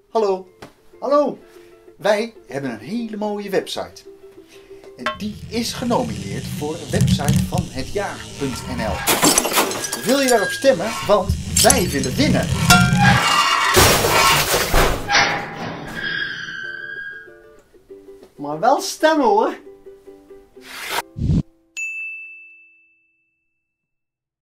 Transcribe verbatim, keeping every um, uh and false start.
Hallo, hallo. Wij hebben een hele mooie website. En die is genomineerd voor website van het jaar punt n l. Wil je daarop stemmen? Want wij willen winnen. Maar wel stemmen hoor.